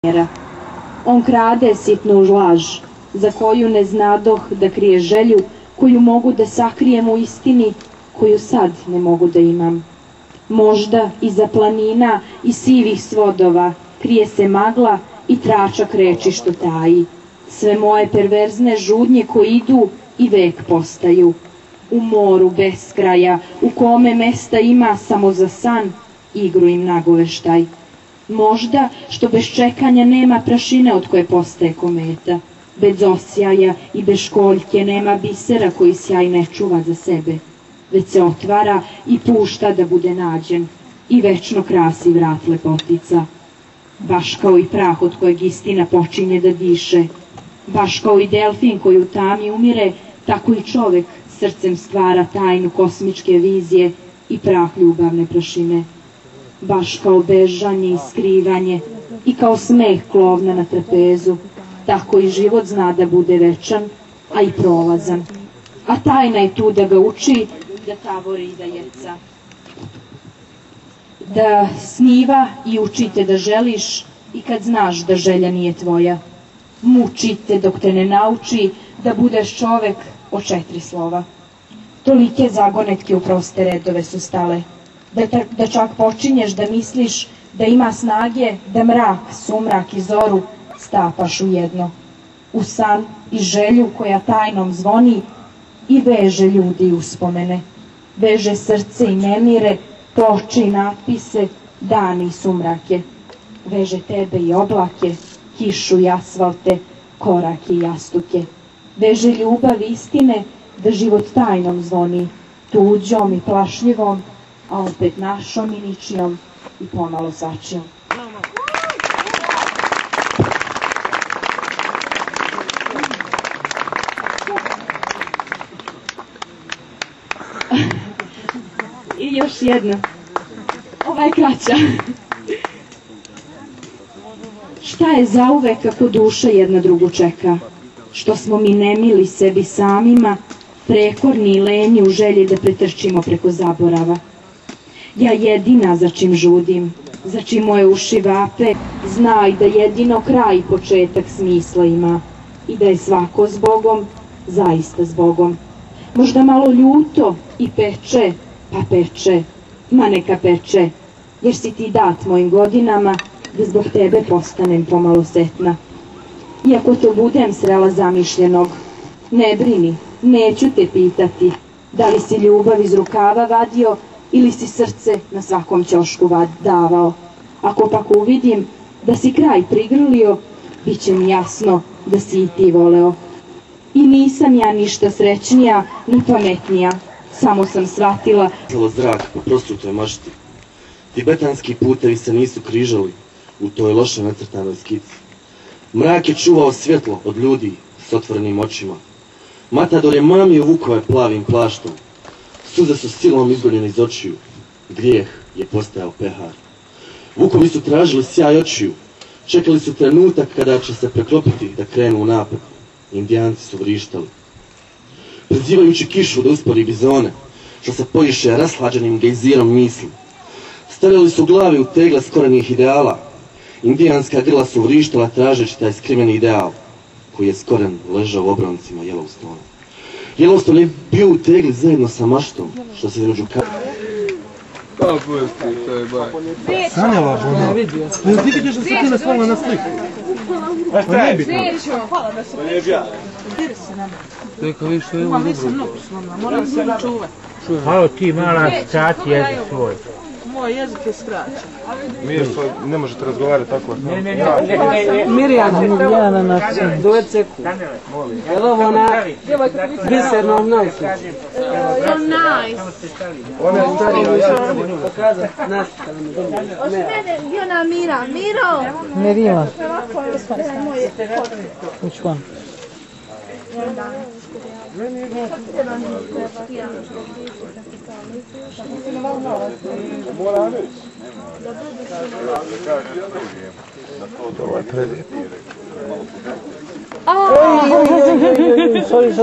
On krade sitnu laž, za koju ne znadoh da krije želju, koju mogu da sakrijem u istini, koju sad ne mogu da imam. Možda iza planina i sivih svodova krije se magla i tračak reči što taji. Sve moje perverzne žudnje koje idu i vek postaju. U moru beskraja, u kome mesta ima samo za san, igru im nagoveštaj. Možda što bez čekanja nema prašine od koje postaje kometa. Bez osjaja i bez školjke nema bisera koji sjaj ne čuva za sebe, već se otvara i pušta da bude nađen i večno krasi vrat lepotica. Baš kao i prah od kojeg istina počinje da diše, baš kao i delfin koji u tami umire, tako i čovek srcem stvara tajnu kosmičke vizije i prah ljubavne prašine. Baš kao bežanje i skrivanje i kao smeh klovna na trapezu, tako i život zna da bude večan, a i prolazan. A tajna je tu da ga uči, da tavori i da jeca. Da sniva i učite da želiš i kad znaš da želja nije tvoja. Mučite dok te ne nauči da budeš čovek od 4 slova. Tolike zagonetke u proste redove su stale, da čak počinješ da misliš da ima snage da mrak, sumrak i zoru stapaš u jedno. U san i želju koja tajnom zvoni i veže ljudi uspomene. Veže srce i nemire, ploče i natpise, dani i sumrake. Veže tebe i oblake, kišu i asfalte, korake i jastuke. Veže ljubav istine da život tajnom zvoni, tuđom i plašljivom, a opet našom i ničijom i pomalo svačijom. I još jedna. Ova je kraća. Šta je zauvek ako duša jedna drugu čeka? Što smo mi nemili sebi samima, prekorni i lenji u želji da pretrčimo preko zaborava. Ja jedina za čim žudim, za čim moje uši vape, znaj da jedino kraj i početak smisla ima i da je svako s Bogom, zaista s Bogom. Možda malo ljuto i peče, pa peče, ma neka peče, jer si ti dat mojim godinama da zbog tebe postanem pomalo setna. Iako to budem srela zamišljenog, ne brini, neću te pitati da li si ljubav iz rukava vadio ili si srce na svakom ćošku davao. Ako pak uvidim da si kraj prigrlio, bit će mi jasno da si i ti voleo. I nisam ja ništa srećnija ni pametnija, samo sam shvatila zrak po prostrutoj mašti. Tibetanski putevi se nisu križali u toj loše nacrtanoj skici. Mrak je čuvao svjetlo od ljudi s otvorenim očima. Matador je mamio vukove plavim plaštom. Suze su silom izgoljene iz očiju. Grijeh je postajao pehar. Vukovi su tražili sjaj očiju. Čekali su trenutak kada će se preklopiti da krenu u napad. Indijanci su vrištali. Prizivajući kišu da uspori bizone, što se pojiše raslađenim gejzirom misli. Stavljali su glavi u tegle skorenih ideala. Indijanska grla su vrištala tražeći taj skriveni ideal, koji je skoren ležao u obroncima Yellowstone. Yellowstone je bio u tegli zajedno sa maštom, što se između Pa pusti, to je baj. Sanjala, Bono. Ne ti vidiš da se ti naslala na sliku? A šta je? Hvala da se Ljebja. Teko vi što je ovo dobro. Moram se čuvati. Halo ti mala skrati jezik svoj. Moj jezik je skraćen. Mirko, ne možete razgovarati tako. Mirjana, Mirjana na dojceku. Je li ovo na bisernom nojcu? So nice. Ona je starija. Pokazat nastavno. Ona Mira. Miro. Mirjana. Moje. Which one? Mora reći. Sorry.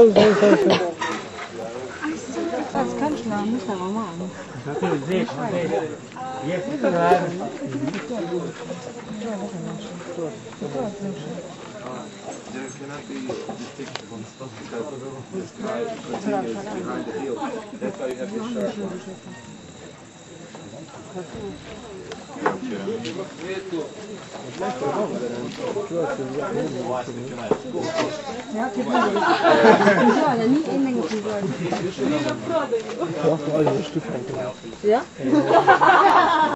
Das kann ich noch nicht, aber machen. Ja?